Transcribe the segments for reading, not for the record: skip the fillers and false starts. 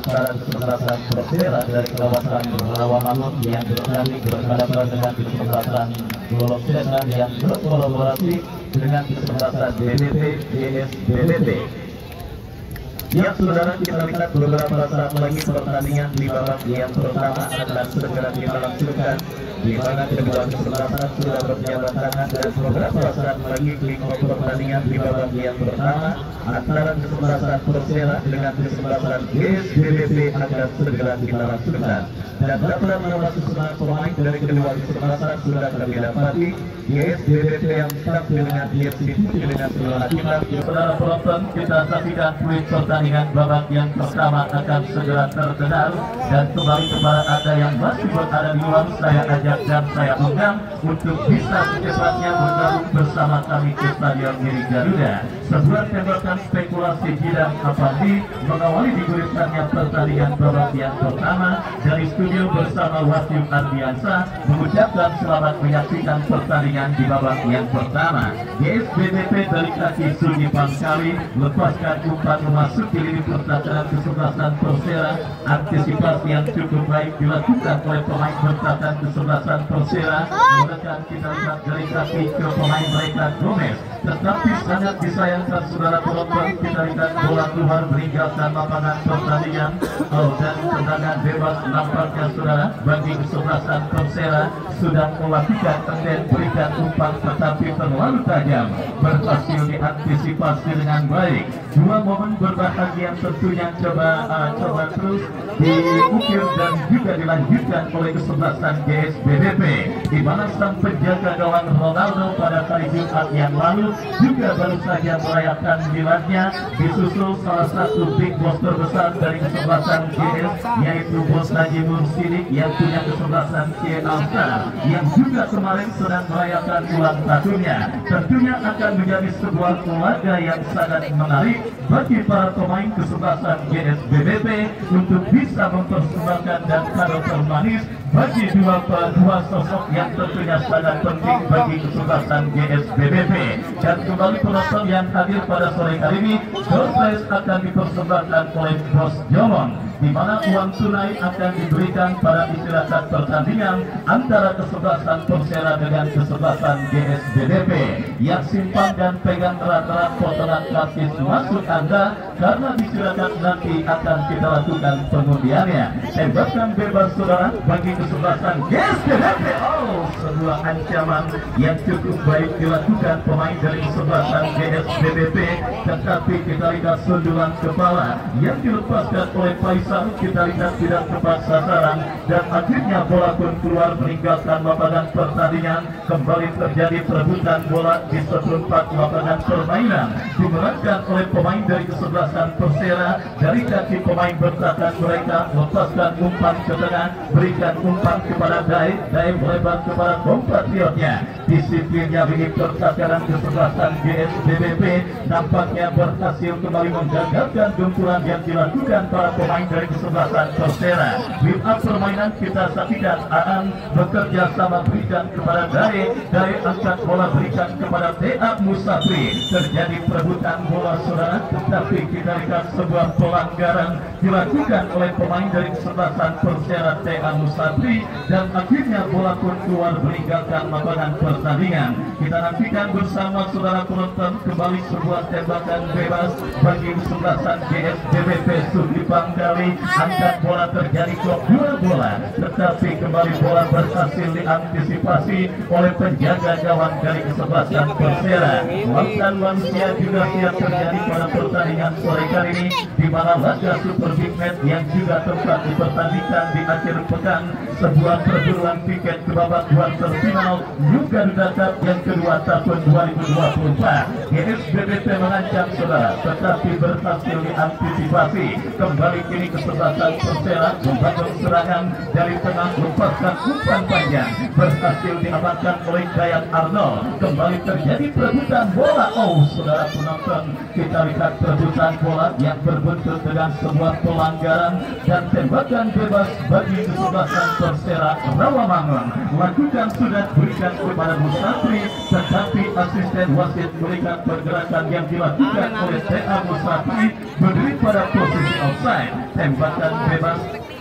antara kesebelasan Persela dari kawasan Rawamangun yang bertanding berhadapan dengan kesebelasan Golok Setan yang berkolaborasi dengan kesebelasan BBP GS BBP. Ya saudara, kita lihat beberapa saat lagi pertandingan di babak yang pertama akan segera kita langsungkan, di mana kedua kesebelasan sudah berjabat tangan, dan beberapa saat lagi kick-off pertandingan di babak yang pertama antara kesebelasan Persela dengan kesebelasan GS BBP akan segera kita langsungkan. Dan dapat menambah susunan pemain dari kedua kesebelasan sudah kami dapati. GS BBP yang tampil dengan jersey putih dengan seluruh kita. Saudara penonton, kita saksikan fluid pertandingan babak yang pertama akan segera terdengar, dan kembali kepada Anda yang masih berada di luar, saya ajak dan saya undang untuk bisa secepatnya bergabung bersama kami ke Stadion Giri Garuda. Sebuah tembakan spekulasi Jidan Apandi mengawali digulirkannya pertandingan babak yang pertama. Dari studio bersama Wahyu Ardiansa mengucapkan selamat menyaksikan pertandingan di babak yang pertama. GS BBP dari kaki Sunyi Pangkali lepaskan umpan memasuki lini pertahanan kesebelasan Persela. Antisipasi yang cukup baik dilakukan oleh pemain pertahanan kesebelasan Persela. Menekan kita lihat dari kaki ke pemain mereka Gomez, tetapi sangat disayangkan saudara penonton, kita lihat bola keluar meninggalkan lapangan pertandingan. Dan tendangan bebas nampaknya saudara bagi kesebelasan Persela sudah melakukan dan berikan umpan, tetapi terlalu tajam, berhasil diantisipasi dengan baik. Dua momen berbahagia tentunya coba terus diukir dan juga dilanjutkan oleh kesebelasan GS BBP, di mana sang penjaga gawang Ronaldo pada hari Jumat yang lalu juga baru saja merayakan miladnya, disusul salah satu big boss terbesar dari kesebelasan GS, yaitu Bos Haji Mursidik yang punya kesebelasan Alstar, yang juga kemarin sedang merayakan ulang tahunnya. Tentunya akan menjadi sebuah laga yang sangat menarik bagi para pemain kesebelasan GS BBP untuk bisa mempersembahkan dan kado termanis bagi dua sosok yang tentunya sangat penting bagi kesebelasan GS BBP. Dan kembali penonton yang hadir pada sore kali ini, door prize akan dipersembahkan oleh Bos Jomon, di mana uang tunai akan diberikan pada istirahat pertandingan antara kesebelasan Persela dengan kesebelasan GS BBP. Yang simpan dan pegang erat-erat potongan kartis masuk Anda, karena istirahat nanti akan kita lakukan pengundiannya. Tembakan bebas saudara bagi kesebelasan GS BBP. Sebuah ancaman yang cukup baik dilakukan pemain dari kesebelasan GS BBP, tetapi kita lihat sundulan kepala yang dilepaskan oleh Faisal, kita lihat tidak tepat sasaran, dan akhirnya bola pun keluar meninggalkan lapangan pertandingan. Kembali terjadi perebutan bola di seperempat lapangan permainan, dimenangkan oleh pemain dari kesebelasan Persela. Dari kaki pemain bertahan mereka lepaskan umpan ke tengah, berikan umpan kepada Dae melebar kepada kompatriotnya. Disiplinnya bagi pertahanan kesebelasan GS BBP nampaknya berhasil kembali menggagalkan gempuran yang dilakukan para pemain dari kesebelasan Persela. Build up permainan kita saksikan, Aan bekerja sama berikan kepada Dae angkat bola berikan kepada TA Musafri. Terjadi perebutan bola saudara, tetapi kita lihat sebuah pelanggaran dilakukan oleh pemain dari kesebelasan Persela TA Musafri, dan akhirnya bola pun keluar meninggalkan lapangan pertandingan. Kita nantikan bersama saudara penonton kembali sebuah tembakan bebas bagi kesebelasan GS BBP. Sunyi Pangkali angkat bola, terjadi blok dua bola, tetapi kembali bola berhasil diantisipasi oleh penjaga gawang dari kesebelasan Persela. Mantan manusia juga siap terjadi pada pertandingan sore kali ini, di mana laga Super Big Match yang juga tempat dipertandingkan di akhir pekan, sebuah perburuan tiket ke babak quarter final juga Garuda yang kedua tahun 2024. GS BBP mengancam saudara, tetapi berhasil diantisipasi. Kembali kini kesebelasan Persela membangun serangan dari tengah, lepaskan umpan panjang, berhasil diamankan oleh Dayat Arnold. Kembali terjadi perebutan bola. Saudara penonton, kita lihat perebutan bola yang berbuntut dengan sebuah pelanggaran dan tembakan bebas bagi kesebelasan Persera Rawamangun. Lakukan sudah berikan kepada Musafri, tetapi asisten wasit berikan pergerakan yang dilakukan oleh TA Musafri berdiri pada posisi offside. Tembakan bebas.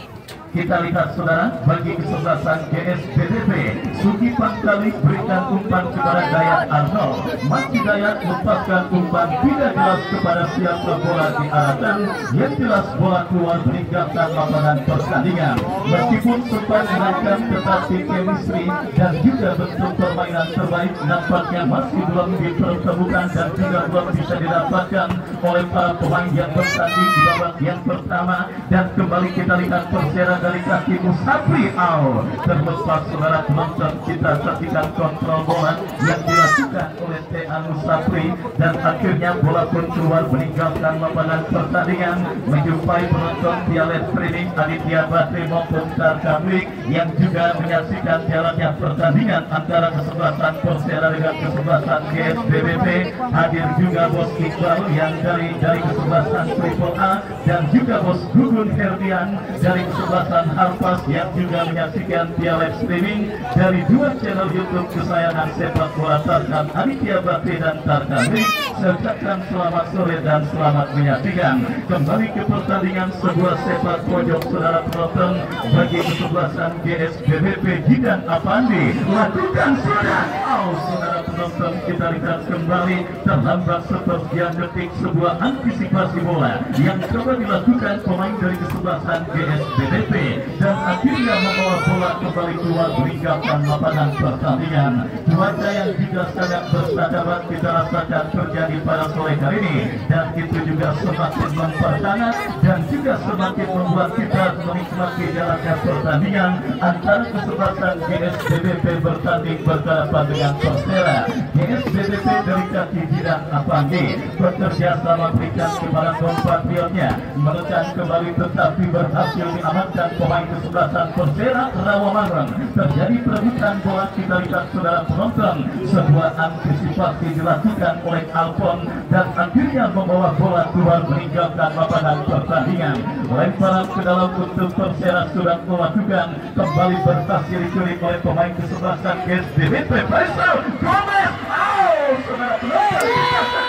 Kita lihat saudara, bagi kesebelasan GSBDP, Sugi Pangkali berikan umpan kepada Dayat Arnold. Maki Dayat lepaskan umpan tidak jelas kepada siapa bola diarahkan, yang jelas bola keluar meninggalkan lapangan pertandingan. Meskipun sempat dinaikkan, tetapi chemistry dan juga bentuk permainan terbaik nampaknya masih belum dipertemukan dan juga belum bisa didapatkan oleh para pemain yang bertanding di babak yang pertama. Dan kembali kita lihat Persera dari kaki Musafri out. Terlepas saudara penonton, kita saksikan kontrol bola yang dilakukan oleh TA Musafri dan akhirnya bola pun keluar meninggalkan lapangan pertandingan. Menjumpai penonton via streaming Aditya Bakri maupun Tarkamlik yang juga menyaksikan jalannya pertandingan antara kesebelasan Persera dengan kesebelasan GSBBP. Hadir juga Bos Iqbal yang dari kesebelasan Triple A dan juga Bos Gugun Herdian dari kesebelasan Harpas yang juga menyaksikan via live streaming dari dua channel YouTube kesayangan sepak bola Tarkam Aditya Bakri dan Tarkamlik. Sertakan selamat sore dan selamat menyaksikan. Kembali ke pertandingan sebuah sepak pojok saudara penonton bagi kesebelasan GSBBP Jidan Apandi. Lakukan sudah. Saudara penonton, kita lihat kembali terlambat sepersekian detik sebuah antisipasi bola yang coba dilakukan pemain dari kesebelasan GSBBP dan akhirnya membawa bola kembali keluar meninggalkan lapangan pertandingan. Cuaca yang juga sangat bersahabat kita rasakan terjadi pada sore hari ini, dan itu juga semakin memperhangat dan juga semakin membuat kita menikmati jalannya pertandingan antara kesebelasan GSBBP bertanding berhadapan dengan Persera. GSBBP dari kaki Jidan Apandi bekerja sama berikan kepada kompatriotnya menekan kembali, tetapi berhasil diamankan pemain kesebelasan Persera Rawamangun. Terjadi perebutan bola, kita lihat saudara penonton, sebuah antisipasi dilakukan oleh Alpon dan akhirnya membawa bola keluar meninggalkan lapangan pertandingan. Lemparan ke dalam untuk Persera sudah melakukan, kembali berhasil dicuri oleh pemain kesebelasan GSBBP. Faisal Gomez, saudara penonton,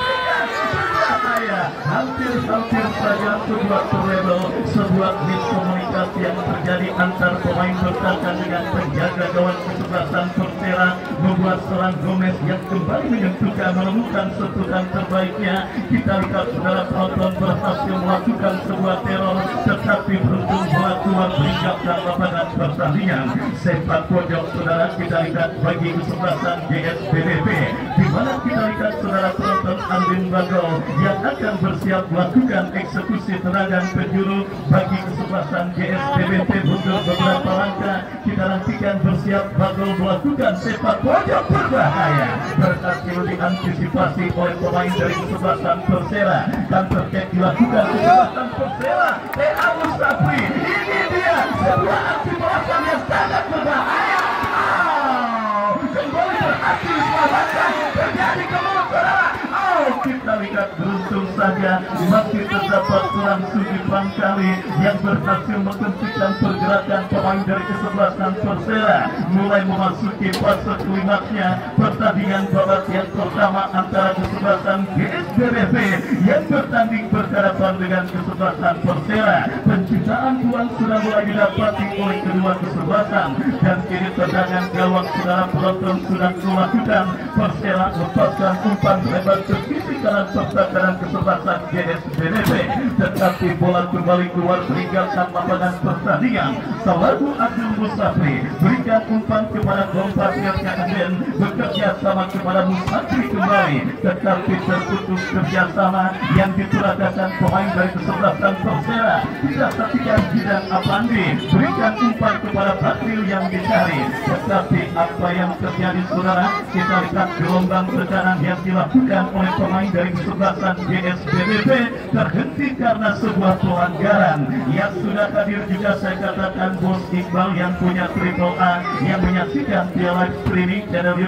hampir saja sebuah trouble, sebuah miskomunikasi yang terjadi antar pemain bertahan dengan penjaga gawang kesebelasan Persera membuat seorang Gomez yang kembali menyentuhkan menemukan sentuhan terbaiknya. Kita lihat saudara penonton berhasil melakukan sebuah teror, tetapi beruntung bola keluar meninggalkan lapangan pertandingan. Sepak pojok saudara kita lihat bagi kesebelasan GSBBP, di mana kita lihat saudara penonton Andin Bagol yang akan bersiap melakukan eksekusi tendangan penjuru bagi kesebelasan GSBBP. Mundur beberapa langkah, kita nantikan bersiap Bagol melakukan sepak pojok berbahaya, berhasil diantisipasi oleh pemain dari kesebelasan Persera. Counter attack dilakukan kesebelasan Persera. TA Musafri, ini dia sebuah aksi balasan yang sangat berbahaya. Kembali berhasil diselamatkan, terjadi kemudian saudara. Kita lihat beruntung saja masih terdapat seorang Sugi Pangkali yang berhasil menghentikan pergerakan pemain dari kesebelasan Persera mulai memasuki fase klimaksnya pertandingan babak yang pertama antara kesebelasan GSBBP yang bertanding berhadapan dengan kesebelasan Persera. Penciptaan peluang sudah mulai didapati oleh kedua kesebelasan dan kini tendangan gawang saudara penonton sudah melakukan. Persera lepaskan umpan lebar ke sisi kanan pertahanan kesebelasan GSBBP, tetapi bola kembali keluar meninggalkan lapangan pertandingan. Selalu Abdul Musafri berikan umpan kepada kompatriotnya Aden, bekerja sama kepada Musafri kembali, tetapi terputus kerjasama yang diturunkan pemain dari kesebelasan Persera. Kita saksikan Jidan Apandi berikan umpan kepada Batril yang dicari, tetapi apa yang terjadi saudara, kita lihat gelombang tekanan yang dilakukan oleh pemain dari kesebelasan GSBBP terhenti karena sebuah pelanggaran yang sudah hadir juga saya katakan Bos Iqbal yang punya Triple A yang menyaksikan via live streaming channel YouTube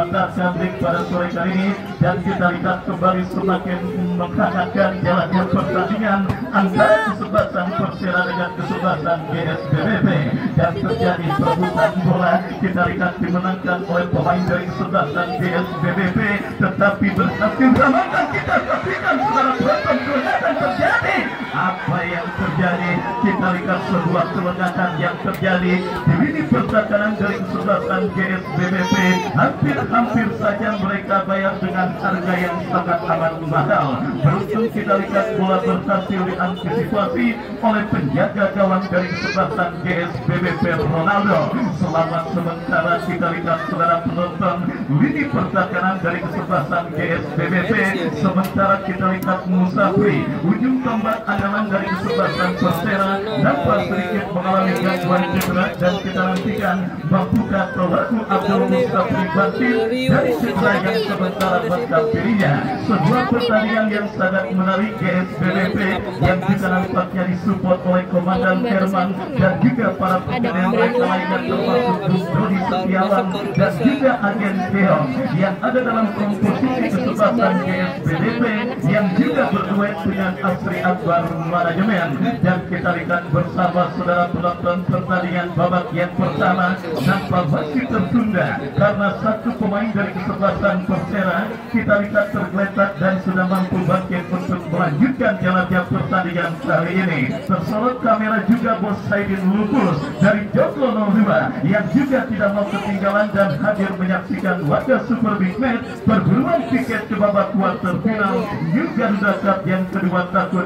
mengantarkan ring pada sore kali ini, dan kita lihat kembali semakin menghangatkan jalannya pertandingan antara kesebelasan Persela dengan kesebelasan GSBBP, dan terjadi perebutan bola. Kita lihat dimenangkan oleh pemain dari kesebelasan GSBBP, tetapi berhasil selamatkan. Kita saksikan secara penonton kelelahan terjadi. Apa yang terjadi? Kita lihat sebuah keledakan yang terjadi di lini pertahanan dari kesebelasan GSBBP. Hampir saja mereka bayar dengan harga yang sangat amat mahal. Beruntung kita lihat bola berhasil diantisipasi oleh penjaga gawang dari kesebelasan GSBBP Ronaldo. Selamat sementara kita lihat saudara penonton lini pertahanan dari kesebelasan GSBBP. Sementara kita lihat Musafri, ujung tombak andalan dari kesebelasan Persela, dapat sedikit mengalami gangguan cedera, dan kita nantikan membuka pelaku Abdul Musafri Batil dari cedera yang sementara mendampinginya. Sebuah pertandingan yang sangat menarik GSBBP yang kita nampaknya disupport oleh Komandan Herman dan juga para pemain mereka lainnya, termasuk Dodi Setiawan dan juga agen Keong yang ada dalam komposisi kesebelasan GSBBP yang juga berduet dengan Asri Akbar Manajemen. Dan kita lihat bersama saudara penonton pertandingan babak yang pertama nampak masih tertunda karena satu pemain dari kesebelasan Persela kita lihat tergeletak dan sudah mampu bangkit untuk melanjutkan jalannya pertandingan kali ini. Tersorot kamera juga Bos Saidin Lupus dari Joglo 02 yang juga tidak mau ketinggalan dan hadir menyaksikan laga Super Big Match perburuan tiket ke babak kuarter final New Garuda Cup yang kedua tahun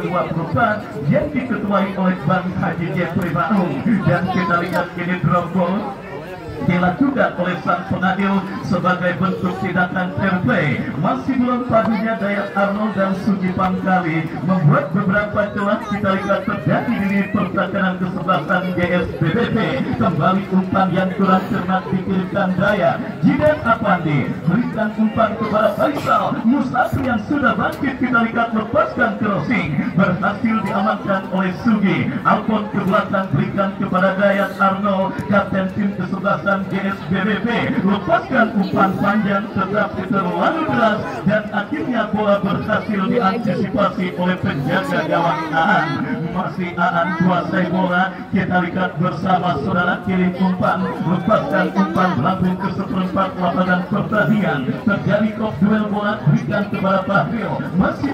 2024 yang diketuai oleh Bang Haji Jeffrey Baung. Dan kita lihat ini drop ball dilakukan oleh sang pengadil sebagai bentuk tindakan fair play. Masih belum padunya Dayat Arnold dan Sugi Pangkali membuat beberapa celah. Kita lihat terjadi di pertahanan kesebelasan GSBBP. Kembali umpan yang kurang cermat dikirimkan Dayat. Jidan Apandi berikan umpan kepada Faisal Musafri yang sudah bangkit. Kita lihat lepaskan crossing, berhasil diamankan oleh Sugi. Alpon ke belakang berikan kepada Dayat Arnold, kapten tim kesebelasan GSBBP, lepaskan umpan panjang tetapi terlalu deras dan akhirnya bola berhasil diantisipasi oleh penjaga gawang Aan. Masih Aan kuasai bola. Kita lihat bersama saudara kirim umpan, lepaskan umpan melambung ke seperempat lapangan pertandingan. Terjadi kok duel bola, berikan kepada Bahril. Masih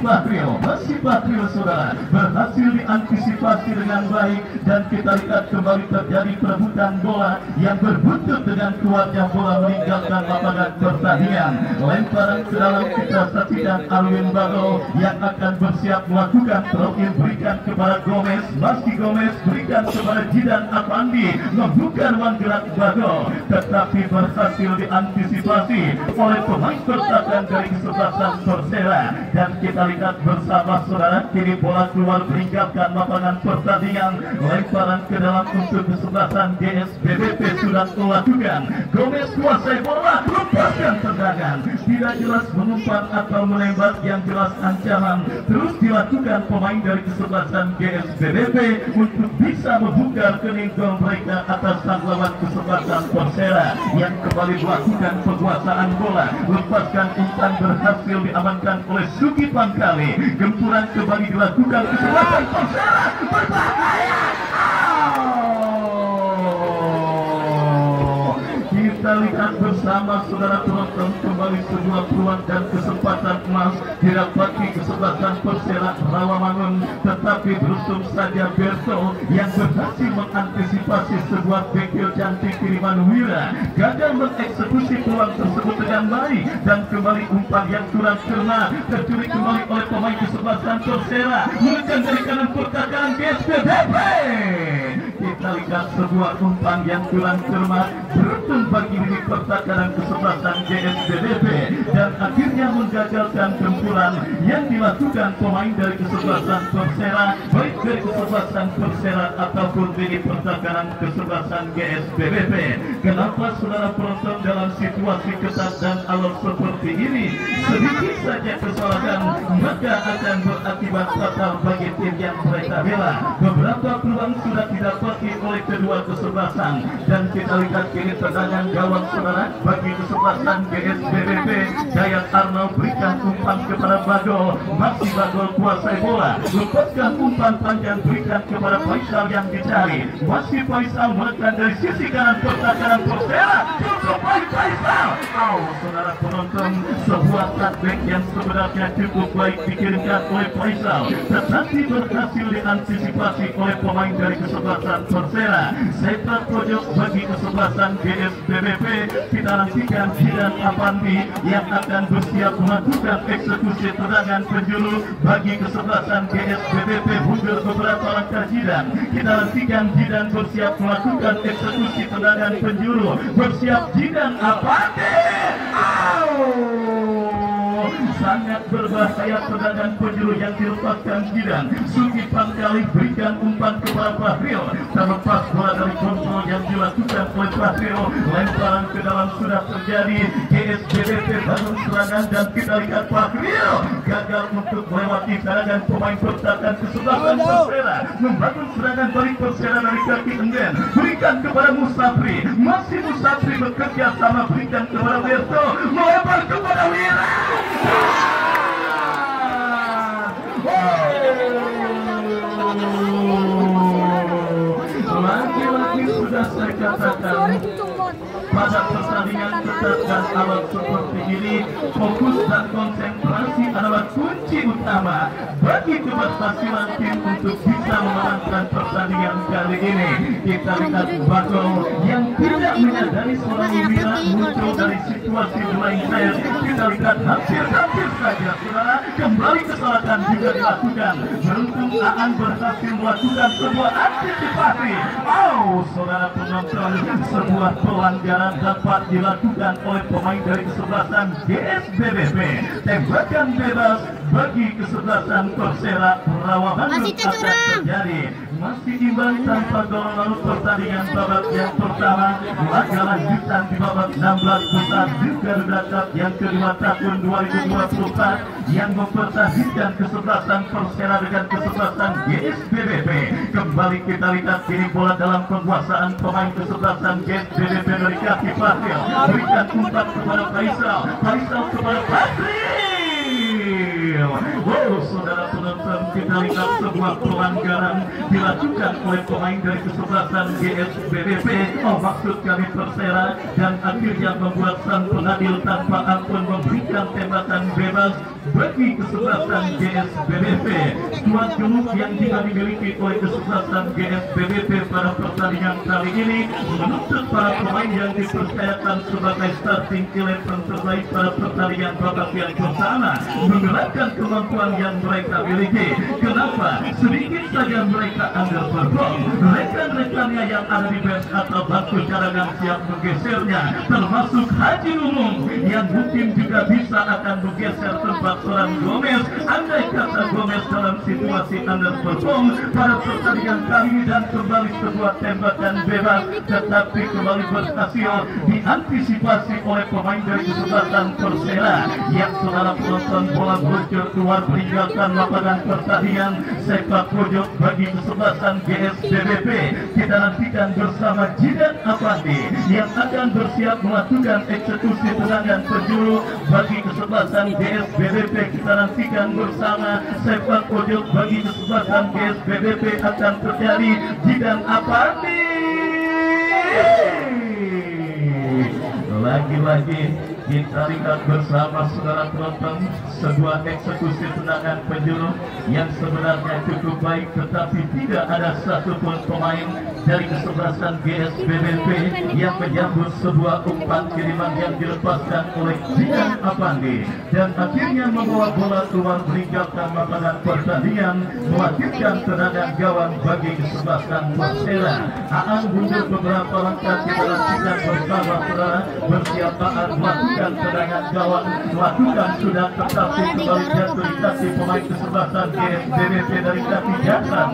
Bahril saudara, berhasil diantisipasi dengan baik dan kita lihat kembali terjadi perebutan bola yang berbuntu dengan kuatnya bola meninggalkan lapangan pertandingan. Lemparan ke dalam kita saksikan Alwin Bago yang akan bersiap melakukan throw-in, berikan kepada Gomez. Masih Gomez berikan kepada Jidan Apandi, membuka ruang gerak Bago tetapi berhasil diantisipasi oleh pemain pertahanan dari kesebelasan Persela. Dan kita lihat bersama saudara kini bola keluar meninggalkan lapangan pertandingan. Lemparan ke dalam untuk kesebelasan GSBBP sudah melakukan. Gomez kuasai bola, lepaskan tendangan, tidak jelas mengumpan atau menembak, yang jelas ancaman terus dilakukan pemain dari kesebelasan GSBBP untuk bisa membuka rekening gol mereka atas sang lawan kesebelasan Persela yang kembali melakukan penguasaan bola. Lepaskan umpan berhasil diamankan oleh Sugi Pangkali. Gempuran kembali dilakukan kesebelasan Persela, berbahaya. Kita lihat bersama saudara penonton kembali sebuah peluang dan kesempatan emas didapati kesebelasan Persela Rawamangun, tetapi beruntung saja Berto yang berhasil mengantisipasi sebuah bengkel cantik kiriman Wira gagal mengeksekusi peluang tersebut dengan baik dan kembali umpan yang kurang cermat tercuri kembali oleh pemain kesebelasan Persela menekan dari kanan pertahanan GSBBP. Kita lihat sebuah umpan yang kurang cermat beruntung bagi di pertahanan kesebelasan GSBBP dan akhirnya menggagalkan gempuran yang dilakukan pemain dari kesebelasan Persela. Baik dari kesebelasan Persela ataupun dari pertakaran kesebelasan GSBBP. Kenapa saudara penonton dalam situasi ketat dan alot seperti ini sedikit saja kesalahan maka akan berakibat fatal bagi tim yang mereka bela. Beberapa peluang sudah didapati oleh kedua kesebelasan dan kita lihat kini tendangan gawang saudara bagi kesebelasan GSBBP. Dayat Arnold berikan umpan kepada Bagol, masih Bagol kuasai bola, lepaskan umpan panjang berikan kepada Faisal yang dicari, masih Faisal menekan dari sisi kanan pertahanan Persela, cukup baik Faisal. Saudara penonton, sebuah cutback yang sebenarnya cukup baik dikirimkan oleh Faisal, tetapi berhasil diantisipasi oleh pemain dari kesebelasan Persela. Sepak pojok bagi kesebelasan GSBBP. Kita nantikan Jidan Apandi yang akan bersiap melakukan eksekusi tendangan penjuru bagi kesebelasan GSBBP. Mundur beberapa langkah Jidan. Kita nantikan Jidan bersiap melakukan eksekusi tendangan penjuru. Bersiap Jidan Apandi. Sangat berbahaya tendangan penjuru yang dilepaskan Jidan. Suki Pangkali berikan umpan kepada Fahrio, terlepas bola dari kontrol yang dilakukan oleh Fahrio. Lemparan ke dalam sudah terjadi. GSBBP bangun serangan dan kita lihat Fahrio gagal untuk melewati serangan pemain pertahanan kesebelasan Persela. Membangun serangan balik Persela dari kaki Enggen, berikan kepada Musafri, masih Musafri bekerja sama berikan kepada Wirto, melebar kepada Wira. Lagi-lagi sudah saya katakan pada pertandingan ketat dan alat seperti ini, fokus dan konsentrasi adalah kunci utama bagi keberhasilan tim untuk bisa memenangkan pertandingan kali ini. Kita lihat Bagol yang tidak menyadari seorang Wira muncul dari situasi bermain saya. Kita lihat hampir saja saudara kembali kesalahan juga dilakukan. Beruntung Aan berhasil melakukan sebuah antisipasi. Saudara penonton, sebuah pelanggaran dapat dilakukan oleh pemain dari kesebelasan GSBBP. Tembakan bebas bagi kesebelasan Persela. Perlawanan akan terjadi. Masih imbang tanpa gol lalu pertandingan babak yang pertama. Laga lanjutan di babak 16 besar juga Cup yang kedua tahun 2024 yang mempertandingkan kesebelasan Persela dengan kesebelasan GSBBP. Kembali kita lihat kini bola dalam penguasaan pemain kesebelasan GSBBP dari kaki Fahil. Berikan umpan kepada Faisal, Faisal kepada Patri. Saudara penonton, kita lihat sebuah pelanggaran dilakukan oleh pemain dari kesebelasan GSBBP. Maksud kami Persela, dan akhirnya membuat sang pengadil tanpa ampun memberikan tembakan bebas bagi kesebelasan GSBBP. Dua juluk yang juga dimiliki oleh kesebelasan GSBBP pada pertandingan kali ini menuntut para pemain yang dipercayakan sebagai starting 11 terbaik pada pertandingan babak yang pertama menggerakkan kemampuan yang mereka miliki. Kenapa? Sedikit saja mereka underperform. Rekan-rekannya yang ada di bench atau bangku cadangan siap menggesernya, termasuk Haji Umum yang mungkin juga bisa akan menggeser tempat seorang Gomez. Andai kata Gomez dalam situasi underperform pada pertandingan kali ini dan kembali sebuah tembakan bebas, tetapi kembali berhasil diantisipasi oleh pemain dari kesebelasan Persela. Yang saudara penonton, bola bocor keluar meninggalkan lapangan pertandingan. Sepak pojok bagi kesebelasan GSBBP. Kita nantikan bersama Jidan Apandi yang akan bersiap melakukan eksekusi tendangan penjuru bagi kesebelasan GSBBP. Kita nantikan bersama sepak pojok bagi kesebelasan GSBBP akan terjadi. Jidan Apandi lagi-lagi kita lihat bersama saudara penonton sebuah eksekusi tendangan penjuru yang sebenarnya cukup baik, tetapi tidak ada satupun pemain dari kesebelasan GSBBP yang menyambut sebuah umpan kiriman yang dilepaskan oleh Jidan Apandi dan akhirnya membawa bola keluar meninggalkan lapangan pertandingan, melahirkan tendangan gawang bagi kesebelasan Persela. Aan mundur beberapa langkah, kita lakukan bersama saudara bersiap Aan melakukan melakukan serangan gawang, melakukan sudah tetapi kembali jatuh di kaki pemain kesebelasan GSBBP dari kaki Jatran.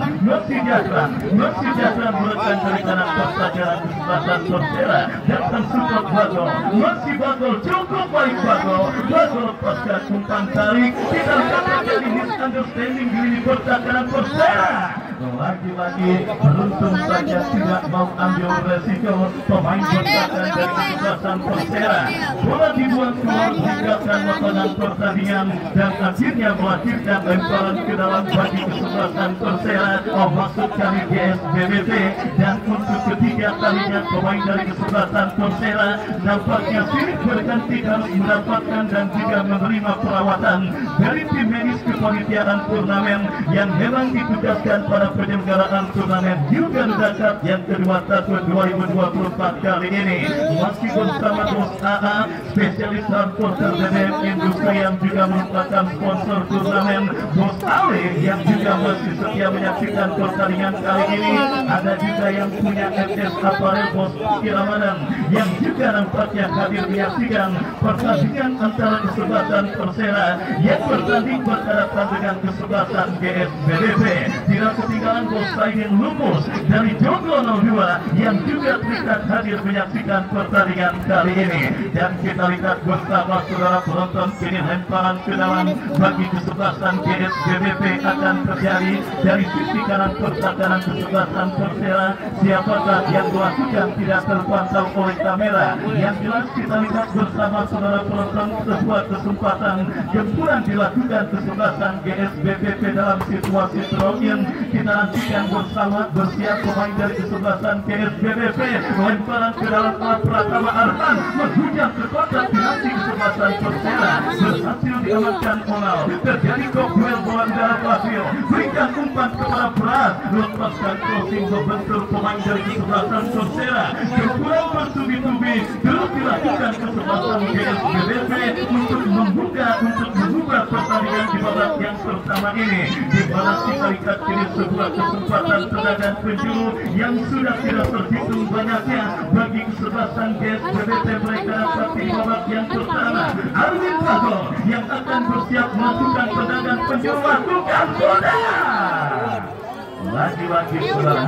Nur Sejahtera melakukan dari kanan persajaran kesebelasan Persera dan support Bagol. Masih Bagol cukup baik Bagol lepaskan umpan tarik, tidak terjadi misunderstanding di lini pertahanan Persera. Lagi-lagi beruntung saja tidak mau ambil resiko pemain pertahanan dari kesebelasan Persera. Bola dibuang keluar meninggalkan lapangan pertandingan dan akhirnya melahirkan lemparan ke dalam bagi kesebelasan Persera. Masuk kali GSBBP dan untuk ketiga kalinya pemain dari kesebelasan Persera nampaknya silih berganti harus mendapatkan dan juga menerima perawatan dari tim medis kepanitiaan turnamen yang memang ditugaskan pada penyelenggaraan turnamen juga Cup yang kedua tahun 2024 kali ini. Masih bersama Bos AA, spesialis transporter BBM Industri yang juga merupakan sponsor turnamen, Bos Ale yang juga masih setia menyaksikan pertandingan kali ini. Ada juga yang punya FS Apparel, Bos Ramadan yang juga nampaknya hadir menyaksikan pertandingan antara kesebelasan Persera yang bertanding berhadapan dengan kesebelasan GSBBP. Tidak ketinggalan Bos Saidin Lupus dari Joglo 02 yang juga terikat hadir menyaksikan pertandingan kali ini. Dan kita lihat bersama saudara penonton, kini lemparan ke dalam bagi kesebelasan GSBBP akan terjadi dari sisi kanan pertahanan kesebelasan Persera. Siapakah yang melakukan tidak terpantau oleh kamera. Yang jelas kita lihat bersama saudara penonton sebuah kesempatan gempuran dilakukan kesebelasan GSBBP dalam situasi throw-in. Kita nantikan bersama bersiap pemain dari kesebelasan GSBBP. Lemparan ke dalam Pratama Arhan menghujam ke kotak penalti kesebelasan Persera, berhasil diamankan Onal. Terjadi duel bola di dalam Basil, berikan umpan kepada Pras, lepaskan crossing membentur pemain dari kesebelasan Persera. Gempuran bertubi-tubi terus dilakukan kesebelasan GSBBP untuk mengubah pertandingan di babak yang pertama ini. Di mana kita lihat kini sebuah kesempatan tendangan penjuru yang sudah tidak terhitung banyaknya bagi kesebelasan GSBBP. Mereka dapat di babak yang pertama. Arwin Bagol yang akan bersiap melakukan tendangan penjuru, lakukan bola. Lagi-lagi saudara,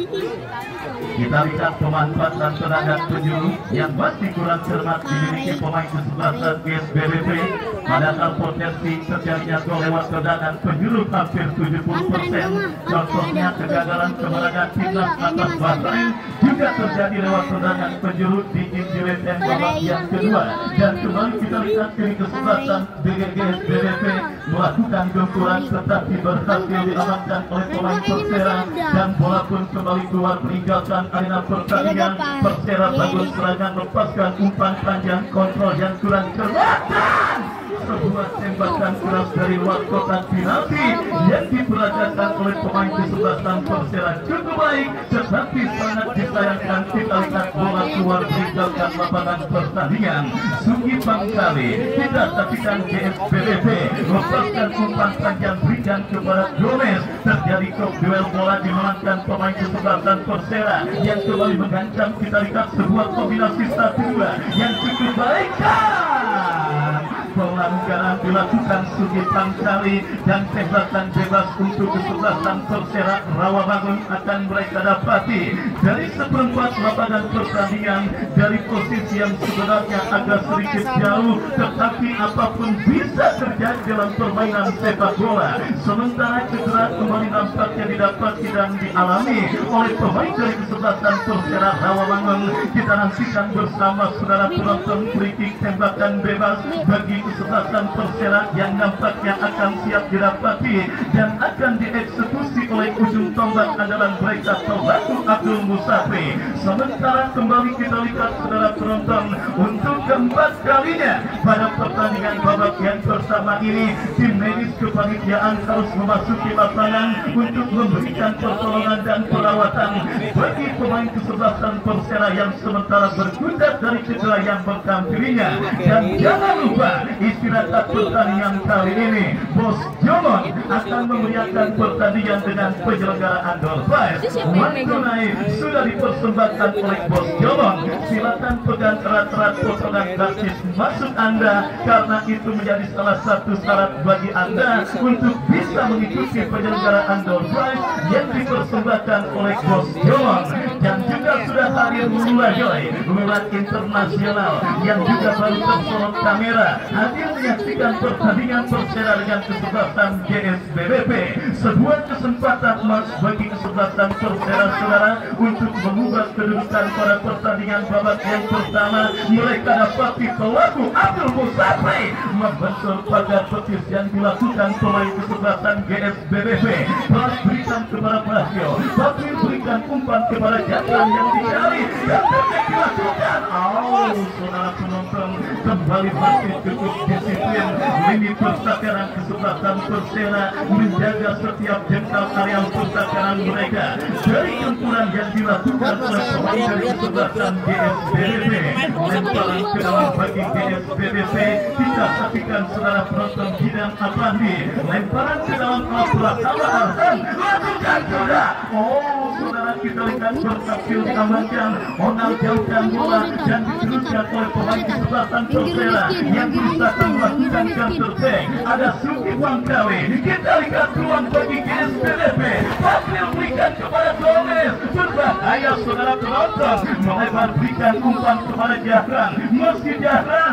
kita lihat pemanfaatan tendangan penjuru yang masih kurang cermat dimiliki pemain kesebelasan GSBBP. Padahal potensi terjadinya gol lewat tendangan penjuru hampir 70%. Contohnya kegagalan kemenangan timnas atas Bahrain juga terjadi lewat tendangan penjuru di Injury Time babak yang kedua. Dan kembali kita lihat kini kesebelasan GSBBP melakukan gempuran tetapi berhasil diamankan oleh pemain Persera dan bola pun kembali keluar meninggalkan arena pertandingan. Persera bagus serangan, lepaskan umpan panjang, kontrol yang kurang cermat. Sebuah tembakan keras dari luar kotak penalti yang diperagakan oleh pemain kesebelasan Persera cukup baik, tetapi sangat disayangkan kita lihat bola keluar meninggalkan lapangan pertandingan. Sugi Bangkali tidak tapikan GSBBP, lepaskan umpan panjang berikan kepada Gomez. Terjadi duel bola dimenangkan pemain kesebelasan Persera yang kembali mengancam. Kita lihat sebuah kombinasi 1-2 yang cukup baik. Pelanggaran dilakukan Sugi Bangkali dan tembakan bebas untuk kesebelasan Persera Rawamangun akan mereka dapati dari seperempat lapangan pertandingan dari posisi yang sebenarnya agak sedikit jauh, tetapi apapun bisa terjadi dalam permainan sepak bola. Sementara cedera kembali nampaknya didapati dan dialami oleh pemain dari kesebelasan Persera Rawamangun. Kita nantikan bersama saudara penonton free kick tembakan bebas bagi kesebelasan Persera yang nampaknya akan siap didapati dan akan dieksekusi oleh ujung tombak andalan mereka Tobatu Abdul Musafri. Sementara kembali kita lihat saudara penonton, untuk keempat kalinya pada pertandingan babak yang pertama ini tim medis kepanitiaan harus memasuki lapangan untuk memberikan pertolongan dan perawatan bagi pemain kesebelasan Persera yang sementara berkutat dari cedera yang menghampirinya. Dan jangan lupa istirahat pertandingan kali ini Bos Jomon akan memeriahkan pertandingan dengan dengan penyelenggaraan door prize. Uang tunai sudah dipersembahkan oleh Bos Jolong. Silakan pegang erat-erat potongan karcis masuk Anda, karena itu menjadi salah satu syarat bagi Anda untuk bisa mengikuti penyelenggaraan door prize yang dipersembahkan oleh Bos Jolong. Dan juga sudah hadir Lula Joy, Lula internasional yang juga baru tersorot kamera, hadir menyaksikan pertandingan Persela dengan kesebelasan GSBBP. Sebuah kesempatan emas bagi kesebelasan Persela saudara untuk mengubah kedudukan pada pertandingan babak yang pertama. Mereka dapati pelaku Abdul Musafri membentur pagar betis yang dilakukan pemain kesebelasan GSBBP. Telah berikan kepada Prasetyo, Patri berikan umpan kepada Jatran yang dicari dan dilakukan. Saudara penonton, kembali masih cukup disiplin lini persakaran kesebelasan Persela menjaga setiap jengkal area persakaran mereka dari campuran yang dilakukan oleh pemain dari kesebelasan GSBBP. Lemparan ke dalam bagi GSBBP, kita saksikan saudara penonton Jidan Apandi, lemparan ke dalam Pratama Arhan, lakukan sudah. Saudara kita lihat berhasil diamankan. Onal jauhkan bola dan diteruskan oleh pemain kesebelasan Persela yang berusaha melakukan counter attack. Ada Suki Pangkawi. Kita lihat peluang bagi GSBBP. Patri berikan kepada Gomez. Berbahaya saudara penonton. Melebar berikan umpan kepada Jahran. Meski Jahran.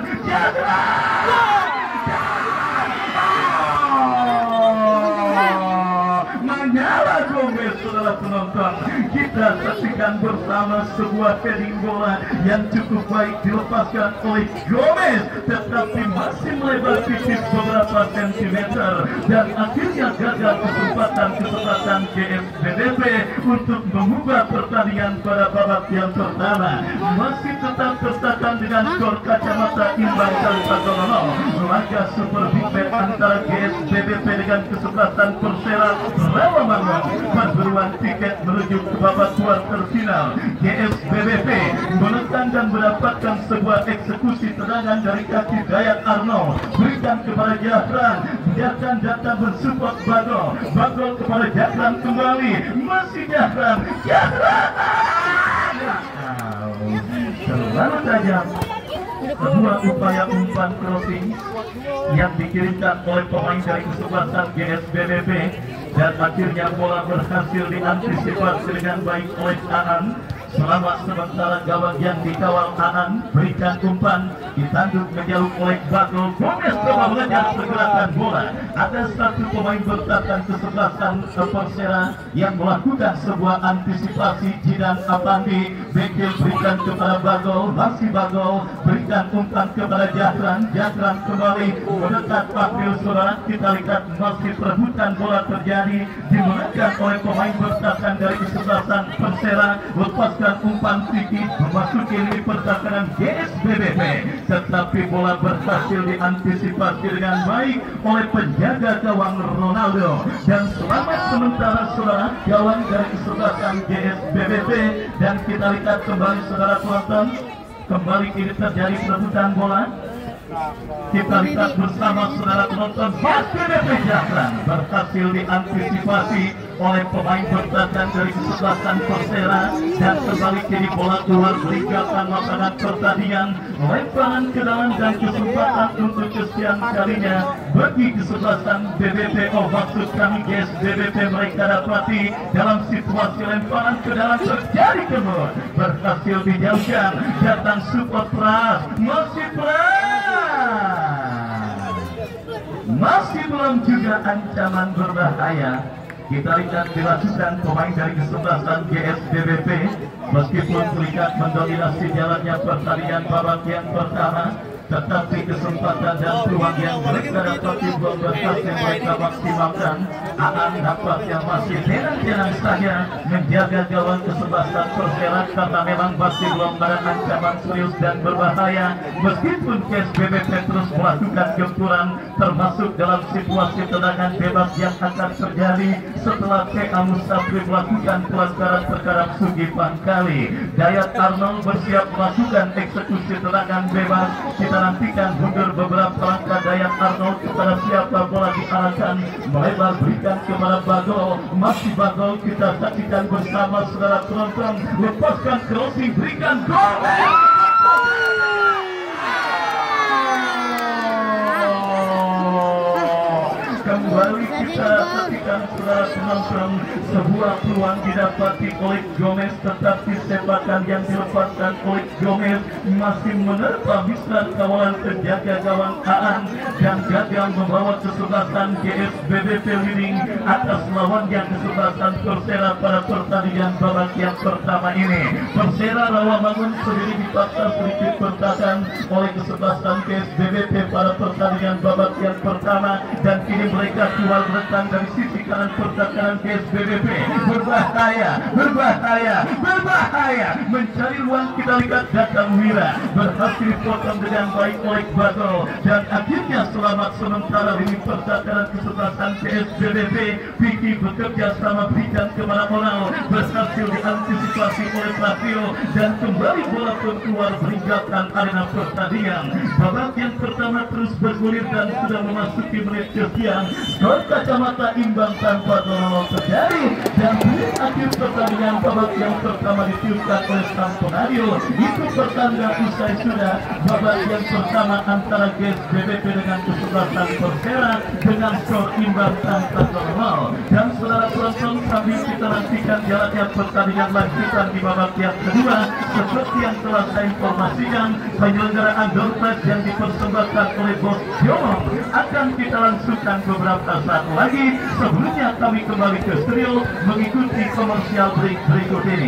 Menyala Gomez saudara penonton. Kita saksikan bersama sebuah heading bola yang cukup baik dilepaskan oleh Gomez, tetapi masih melebar tipis beberapa sentimeter dan akhirnya gagal kesempatan GSBBP untuk mengubah pertandingan pada babak yang pertama. Masih tetap tertekan dengan skor kacamata imbang kali 1-0. Laga super big match antara GSBBP dengan kesebelasan Persela Rawamangun. Perburuan tiket menuju ke babak kuarter final. GSBBP menekan dan mendapatkan sebuah eksekusi tendangan dari kaki Dayat Arnold. Berikan kepada Jahran. Jahran datang mensupport Bagol. Bagol kepada Jahran kembali. Masih Jahran. Terlalu tajam. Sebuah upaya umpan crossing yang dikirimkan oleh pemain dari kesebelasan GSBBP dan akhirnya bola berhasil diantisipasi dengan baik oleh Aan. Selamat sementara gawang yang dikawal Aan berikan umpan, ditanduk menjauh oleh Bagol. Gomez coba mengejar pergerakan bola. Ada satu pemain bertahan kesebelasan Persela yang melakukan sebuah antisipasi. Jidan Apandi Bekil berikan kepada Bagol. Masih Bagol berikan umpan kepada Jahran. Jahran kembali mendekat Pakril saudara. Kita lihat masih perebutan bola terjadi, dimenangkan oleh pemain bertahan dari kesebelasan Persela. Lepaskan umpan tinggi memasuki lini pertahanan GSBBP, tetapi bola berhasil diantisipasi dengan baik oleh penjaga gawang Ronaldo. Dan selamat sementara saudara gawang dari kesebelasan GSBBP. Dan kita lihat kembali saudara penonton, kembali ini terjadi perebutan bola. Kita lihat bersama saudara penonton, GSBBP Jahran berhasil diantisipasi oleh pemain bertahan dari kesebelasan Persela dan kembali kini bola keluar meninggalkan lapangan pertandingan. Lemparan ke dalam dan kesempatan untuk kesekian kalinya bagi kesebelasan BBP. Maksud kami GSBBP mereka dapati dalam situasi lemparan ke dalam terjadi kemur, berhasil dijauhkan. Datang support Pras, masih belum juga ancaman berbahaya. Kita lihat dilakukan pemain dari kesebelasan GSBBP meskipun terlihat mendominasi jalannya pertandingan babak yang pertama, tetapi kesempatan dan peluang yang mereka dapati belum berhasil mereka maksimalkan. Aan dapat yang masih tenang-tenang saja menjaga gawang kesebelasan Persela karena memang masih belum ada ancaman serius dan berbahaya. Meskipun GSBBP terus melakukan gempuran, termasuk dalam situasi tendangan bebas yang akan terjadi setelah T.A. Musafri melakukan pelanggaran terhadap Sugi Pangkali. Dayat Arnold bersiap melakukan eksekusi tendangan bebas. Kita nantikan mundur beberapa langkah Dayat Arnold kepada siapa bola di arahkan melebar berikan kepada Bagol. Masih Bagol kita saksikan bersama saudara penonton. Lepaskan crossing berikan gol. Kembali kita saksikan saudara penonton, sebuah peluang didapati oleh Gomez, tetapi sepakan yang dilepaskan oleh Gomez masih menerpa bisa kawalan penjaga gawang Aan dan gagal membawa kesebelasan GSBBP leading atas lawan yang kesebelasan Persera pada pertandingan babak yang pertama ini. Persera Rawamangun sendiri dipaksa sedikit bertahan oleh kesebelasan GSBBP pada pertandingan babak yang pertama, dan kini mereka keluar rekan dari sisi kanan pertahanan GSBBP. Berbahaya, mencari ruang. Kita lihat datang Wira berhasil dipotong dengan baik oleh Bagol, dan akhirnya selamat sementara ini pertahanan kesebelasan GSBBP. Vicky bekerja sama berikan kemana Monal, berhasil diantisipasi oleh Flavio, dan kembali bola pun keluar meninggalkan arena pertandingan. Babak yang pertama terus bergulir dan sudah memasuki menit sekian. Skor kacamata imbang tanpa gol terjadi, dan menit akhir pertandingan babak yang pertama ditiupkan oleh sang penario. Itu pertanda usai sudah babak yang pertama antara GSBBP dengan kesebelasan Persera dengan skor imbang tanpa gol. Dan saudara penonton, sambil kita nantikan jalannya pertandingan lanjutan di babak yang kedua, seperti yang telah saya informasikan, penyelenggaraan door prize yang dipersembahkan oleh Bos Jomong akan kita langsungkan beberapa saat lagi. Sebelumnya kami kembali ke studio mengikuti komersial break berikut ini.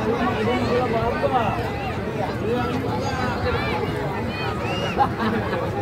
Apa?